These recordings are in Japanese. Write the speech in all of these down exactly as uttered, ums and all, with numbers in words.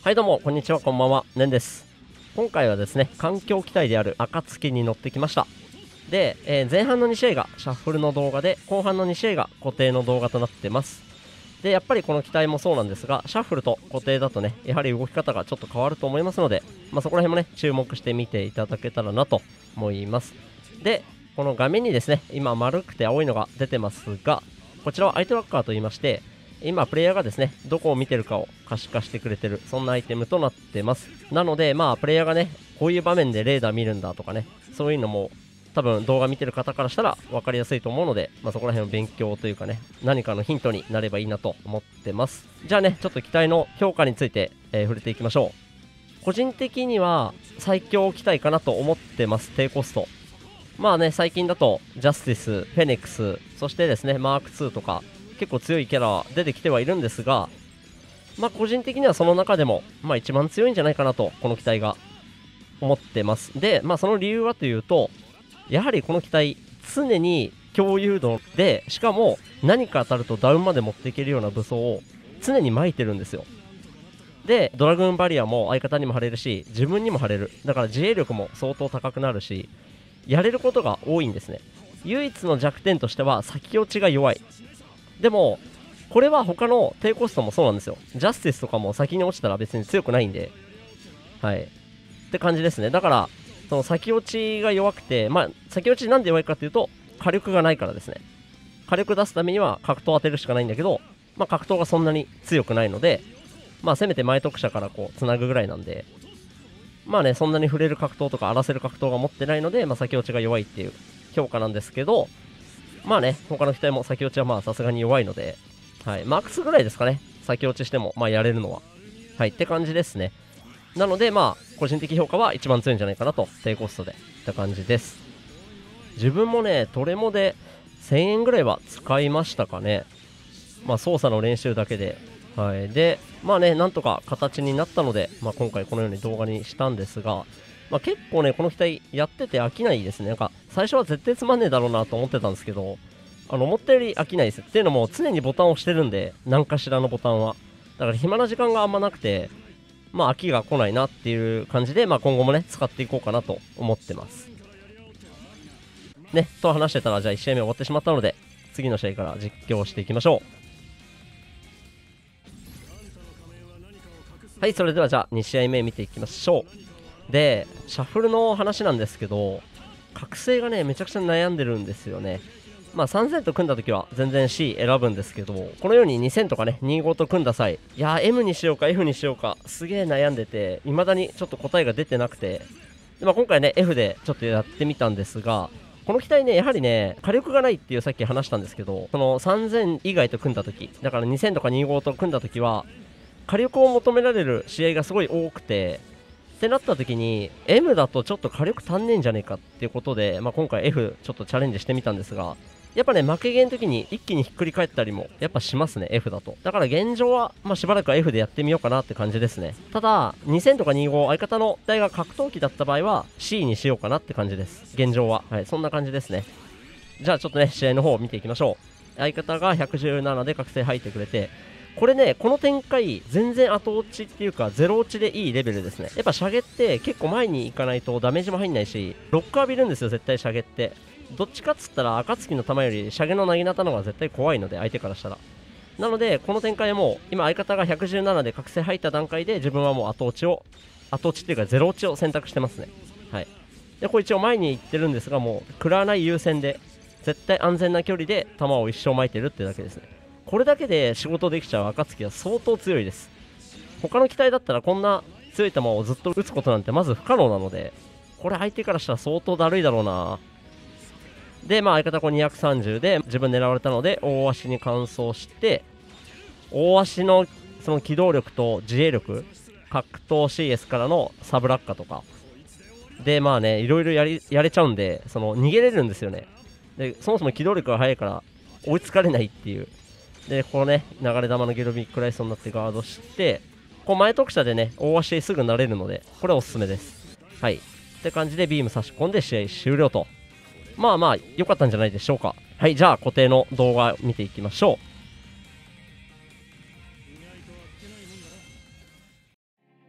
はいどうもこんにちは、こんばんは、ねんです。今回はですね、環境機体である暁に乗ってきました。で、えー前半のに試合がシャッフルの動画で、後半のに試合が固定の動画となってます。で、やっぱりこの機体もそうなんですが、シャッフルと固定だとね、やはり動き方がちょっと変わると思いますので、まあ、そこら辺もね、注目して見ていただけたらなと思います。で、この画面にですね、今丸くて青いのが出てますが、こちらはアイトラッカーと言いまして、今プレイヤーがですね、どこを見てるかを可視化してくれてる、そんなアイテムとなってます。なので、まあ、プレイヤーがね、こういう場面でレーダー見るんだとかね、そういうのも多分動画見てる方からしたら分かりやすいと思うので、まあ、そこら辺の勉強というかね、何かのヒントになればいいなと思ってます。じゃあね、ちょっと機体の評価について、えー触れていきましょう。個人的には最強機体かなと思ってます。低コスト。まあね、最近だとジャスティス、フェネックス、そしてですね、マークツーとか結構強いキャラ出てきてはいるんですが、まあ個人的にはその中でも、まあ一番強いんじゃないかなと、この機体が思ってます。で、まあその理由はというと、やはりこの機体、常に共有度で、しかも何か当たるとダウンまで持っていけるような武装を常に巻いてるんですよ。で、ドラグーンバリアも相方にも張れるし、自分にも張れる。だから自衛力も相当高くなるし、やれることが多いんですね。唯一の弱点としては先落ちが弱い。でもこれは他の低コストもそうなんですよ。ジャスティスとかも先に落ちたら別に強くないんで、はいって感じですね。だからその先落ちが弱くて、まあ先落ちなんで弱いかっていうと、火力がないからですね。火力出すためには格闘当てるしかないんだけど、まあ格闘がそんなに強くないので、まあせめて前特者からこうつなぐぐらいなんで、まあね、そんなに触れる格闘とか荒らせる格闘が持ってないので、まあ先落ちが弱いっていう評価なんですけど、まあね、他の機体も先落ちはまあさすがに弱いので、はい、マックスぐらいですかね、先落ちしてもまあやれるのは。はい、って感じですね。なのでまあ、個人的評価は一番強いんじゃないかなと、低コストで。って感じです。自分もね、トレモでせんえんぐらいは使いましたかね。まあ操作の練習だけで。はい、で、まあね、なんとか形になったので、まあ、今回このように動画にしたんですが、まあ、結構ね、この機体やってて飽きないですね。なんか、最初は絶対つまんねえだろうなと思ってたんですけど、あの、思ったより飽きないです。っていうのも、常にボタンを押してるんで、何かしらのボタンは。だから暇な時間があんまなくて、まあ、飽きが来ないなっていう感じで、まあ、今後もね、使っていこうかなと思ってます。ね、と話してたら、じゃあいち試合目終わってしまったので、次の試合から実況していきましょう。はい、それではじゃあに試合目見ていきましょう。で、シャッフルの話なんですけど、覚醒がね、めちゃくちゃ悩んでるんですよね。まあさんぜんと組んだ時は全然 C 選ぶんですけど、このようににせんとかね、にじゅうごと組んだ際、いやー M にしようか F にしようか、すげー悩んでて、未だにちょっと答えが出てなくて、でまあ、今回ね、F でちょっとやってみたんですが、この機体ね、やはりね、火力がないっていうさっき話したんですけど、そのさんぜん以外と組んだ時、だからにせんとかにじゅうごと組んだ時は、火力を求められる試合がすごい多くて、ってなった時に M だとちょっと火力足んねえんじゃねえかっていうことで、まあ、今回 F ちょっとチャレンジしてみたんですが、やっぱね負けゲーの時に一気にひっくり返ったりもやっぱしますね、 F だと。だから現状は、まあ、しばらくは F でやってみようかなって感じですね。ただにせんとかにじゅうご相方の機体が格闘機だった場合は C にしようかなって感じです、現状は。はい、そんな感じですね。じゃあちょっとね試合の方を見ていきましょう。相方がひゃくじゅうななで覚醒入ってくれて、これね、この展開、全然後落ちっていうか、ゼロ落ちでいいレベルですね。やっぱシャゲって結構前に行かないとダメージも入んないし、ロック浴びるんですよ、絶対シャゲって。どっちかっつったら、暁の弾よりシャゲのなぎなたの方が絶対怖いので、相手からしたら。なので、この展開も、今相方がひゃくじゅうななで覚醒入った段階で、自分はもう後落ちを、後落ちっていうかゼロ落ちを選択してますね。はい。で、これ一応前に行ってるんですが、もう、食らわない優先で、絶対安全な距離で弾を一生巻いてるってだけですね。これだけで仕事できちゃう暁は相当強いです。他の機体だったらこんな強い球をずっと打つことなんてまず不可能なので、これ相手からしたら相当だるいだろうな。で、まあ相方こうにひゃくさんじゅうで自分狙われたので大足に完走して、大足のその機動力と自衛力、格闘 シーエス からのサブ落下とかで、まあね、いろいろやりやれちゃうんで、その逃げれるんですよね。で、そもそも機動力が速いから追いつかれないっていう。で、このね、流れ弾のゲルビックライスになってガードして、こう前特射でね、大足すぐ慣れるので、これはおすすめです。はい。って感じでビーム差し込んで試合終了と。まあまあ、良かったんじゃないでしょうか。はい、じゃあ固定の動画見ていきましょう。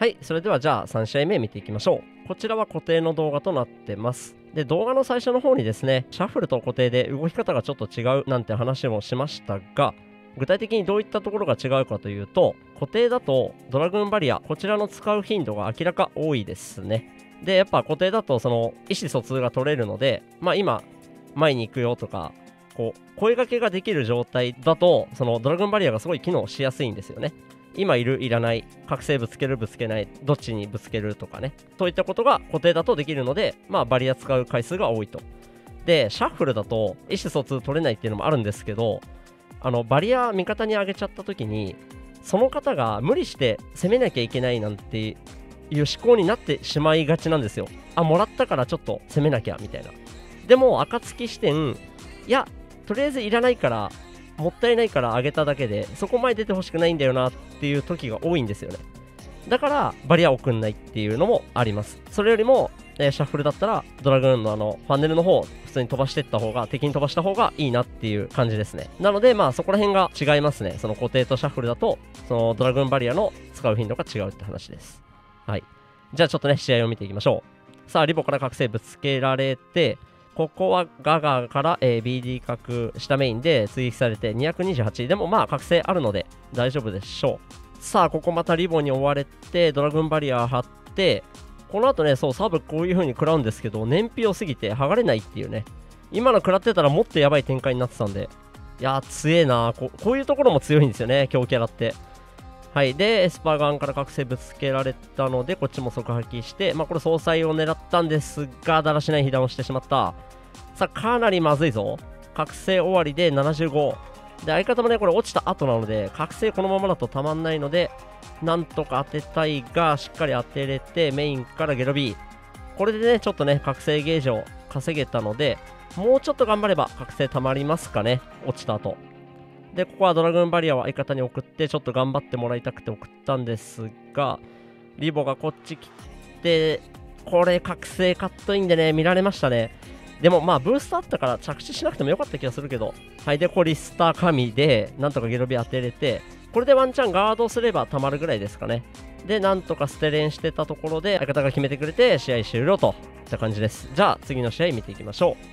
はい、それではじゃあさん試合目見ていきましょう。こちらは固定の動画となってます。で、動画の最初の方にですね、シャッフルと固定で動き方がちょっと違うなんて話もしましたが、具体的にどういったところが違うかというと、固定だとドラグーンバリア、こちらの使う頻度が明らか多いですね。で、やっぱ固定だとその意思疎通が取れるので、まあ今、前に行くよとか、こう、声掛けができる状態だと、そのドラグーンバリアがすごい機能しやすいんですよね。今いる、いらない、覚醒ぶつける、ぶつけない、どっちにぶつけるとかね。そういったことが固定だとできるので、まあバリア使う回数が多いと。で、シャッフルだと意思疎通取れないっていうのもあるんですけど、あの、バリア味方に上げちゃった時に、その方が無理して攻めなきゃいけないなんていう思考になってしまいがちなんですよ。あ、もらったからちょっと攻めなきゃみたいな。でも、暁視点、いや、とりあえずいらないから、もったいないからあげただけで、そこ前出てほしくないんだよなっていう時が多いんですよね。だから、バリア送んないっていうのもあります。それよりも、えー、シャッフルだったら、ドラグーンのあの、ファンネルの方、普通に飛ばしていった方が、敵に飛ばした方がいいなっていう感じですね。なので、まあ、そこら辺が違いますね。その固定とシャッフルだと、そのドラグーンバリアの使う頻度が違うって話です。はい。じゃあちょっとね、試合を見ていきましょう。さあ、リボから覚醒ぶつけられて、ここはガガから、えー、ビーディー 角下メインで追撃されてにひゃくにじゅうはち。でもまあ覚醒あるので大丈夫でしょう。さあ、ここまたリボに追われて、ドラグーンバリア張って、この後ね、そう、サブこういう風に食らうんですけど、燃費良すぎて剥がれないっていうね。今の食らってたらもっとやばい展開になってたんで、いやー、強えなーこ。こういうところも強いんですよね、強キャラって。はい。で、エスパーガンから覚醒ぶつけられたので、こっちも即破棄して、まあこれ総裁を狙ったんですが、だらしない被弾をしてしまった。さあ、かなりまずいぞ。覚醒終わりでななじゅうご。で、相方もね、これ落ちた後なので、覚醒このままだとたまんないので、なんとか当てたいが、しっかり当てれて、メインからゲロ B。これでね、ちょっとね、覚醒ゲージを稼げたので、もうちょっと頑張れば覚醒たまりますかね、落ちた後。で、ここはドラグーンバリアを相方に送って、ちょっと頑張ってもらいたくて送ったんですが、リボがこっち来て、これ覚醒カットインでね、見られましたね。でもまあ、ブーストあったから着地しなくてもよかった気がするけど、はい、で、コリスター神で、なんとかゲロビ当てれて、これでワンチャンガードすればたまるぐらいですかね。で、なんとかステレンしてたところで、相方が決めてくれて、試合終了といった感じです。じゃあ、次の試合見ていきましょう。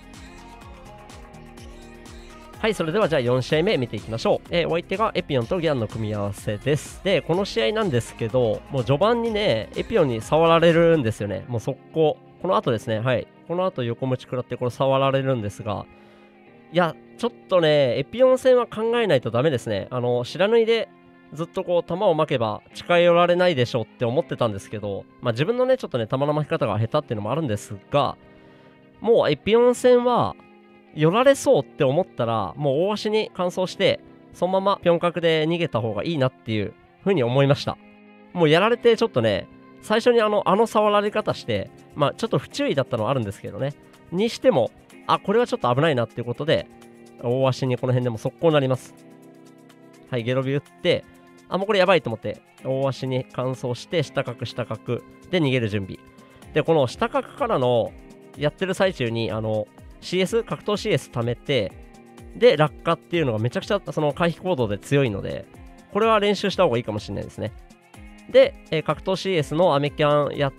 はい、それではじゃあよん試合目見ていきましょう。えー、お相手がエピオンとギャンの組み合わせです。で、この試合なんですけど、もう序盤にね、エピオンに触られるんですよね。もう速攻。この後ですね、はい。この後横持ち食らってこれ触られるんですが、いや、ちょっとね、エピオン戦は考えないとダメですね。あの、知らぬいでずっとこう、弾を巻けば近寄られないでしょうって思ってたんですけど、まあ自分のね、ちょっとね、弾の巻き方が下手っていうのもあるんですが、もうエピオン戦は、寄られそうって思ったら、もう大足に乾燥して、そのままピョン角で逃げた方がいいなっていう風に思いました。もうやられてちょっとね、最初にあの、あの触られ方して、まあちょっと不注意だったのはあるんですけどね。にしても、あ、これはちょっと危ないなっていうことで、大足にこの辺でも速攻になります。はい、ゲロビ打って、あ、もうこれやばいと思って、大足に乾燥して、下角下角で逃げる準備。で、この下角からのやってる最中に、あの、シーエス 格闘 シーエス 貯めて、で、落下っていうのがめちゃくちゃその回避行動で強いので、これは練習した方がいいかもしれないですね。で、えー、格闘 シーエス のアメキャンやって、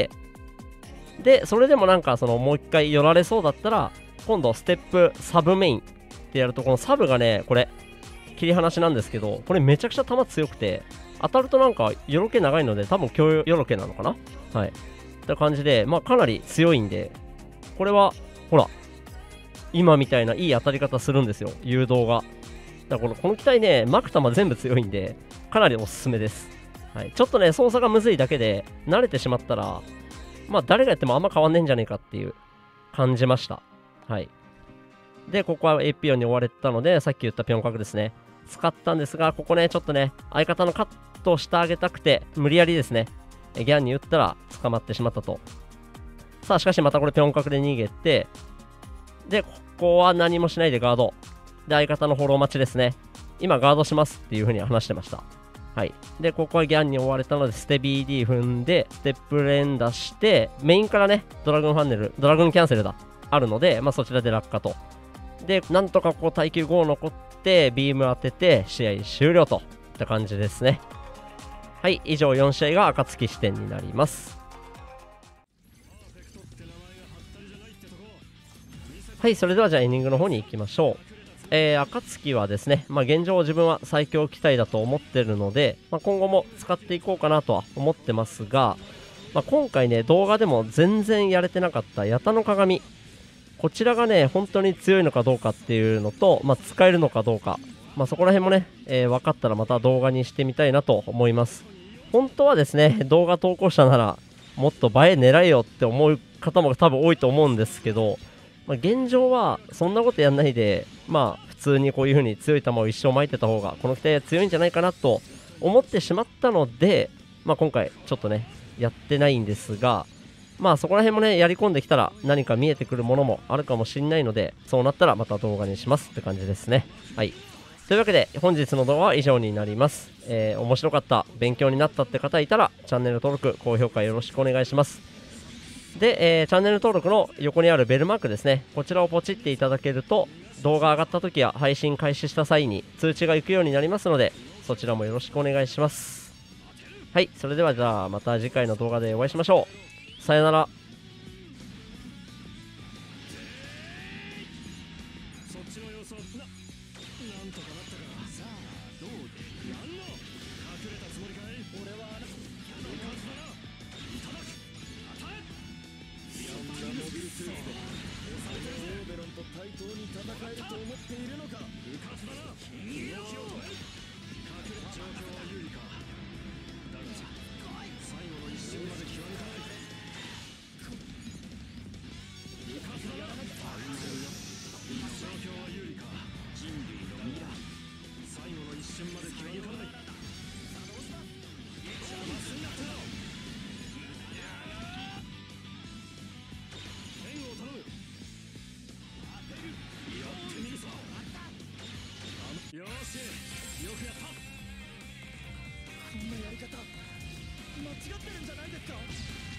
で、それでもなんかそのもう一回寄られそうだったら、今度ステップサブメインってやると、このサブがね、これ、切り離しなんですけど、これめちゃくちゃ弾強くて、当たるとなんかよろけ長いので、多分強よろけなのかなはい。って感じで、まあかなり強いんで、これは、ほら、今みたいないい当たり方するんですよ、誘導が。だからこのこの機体ね、マクタマ全部強いんで、かなりおすすめです。はい、ちょっとね、操作がむずいだけで、慣れてしまったら、まあ誰がやってもあんま変わんねえんじゃねえかっていう感じました。はい。で、ここは エーピーオン に追われたので、さっき言ったピョン角ですね。使ったんですが、ここね、ちょっとね、相方のカットをしてあげたくて、無理やりですね、ギャンに打ったら捕まってしまったと。さあ、しかしまたこれピョン角で逃げて、で、ここは何もしないでガード。で、相方のフォロー待ちですね。今ガードしますっていう風に話してました。はい。で、ここはギャンに追われたので、ステ ビーディー 踏んで、ステップレン出して、メインからね、ドラグーンファンネル、ドラグーンキャンセルだ。あるので、まあそちらで落下と。で、なんとかこう耐久ご残って、ビーム当てて、試合終了といった感じですね。 はい、以上よん試合が暁視点になります。はい、それではじゃあエンディングの方に行きましょう。えー、暁はですね、まあ、現状自分は最強機体だと思ってるので、まあ、今後も使っていこうかなとは思ってますが、まあ、今回ね動画でも全然やれてなかった八田の鏡、こちらがね本当に強いのかどうかっていうのと、まあ、使えるのかどうか、まあ、そこら辺もね、えー、分かったらまた動画にしてみたいなと思います。本当はですね動画投稿者ならもっと映え狙えよって思う方も多分多いと思うんですけど、まあ、現状はそんなことやんないで、まあ普通にこういう風に強い球を一生巻いてた方がこの機体は強いんじゃないかなと思ってしまったので、まあ、今回ちょっとねやってないんですが、まあそこら辺もねやり込んできたら何か見えてくるものもあるかもしれないので、そうなったらまた動画にしますって感じですね。はい、というわけで本日の動画は以上になります。えー、面白かった、勉強になったって方いたらチャンネル登録高評価よろしくお願いします。で、えー、チャンネル登録の横にあるベルマークですね、こちらをポチっていただけると動画上がった時や配信開始した際に通知が行くようになりますので、そちらもよろしくお願いします。はい、それではじゃあまた次回の動画でお会いしましょう。さよなら。 対等に戦えると思っているのか。うかつだな。動きを止める。隠れ状況は有利か。だが最後の一瞬まで気は抜かない。うかつだな。状況は有利か。人類のミラー。最後の一瞬まで気は抜かない。邪魔すんなってな。天を頼む。よし、よくやった。こんなやり方間違ってるんじゃないですか。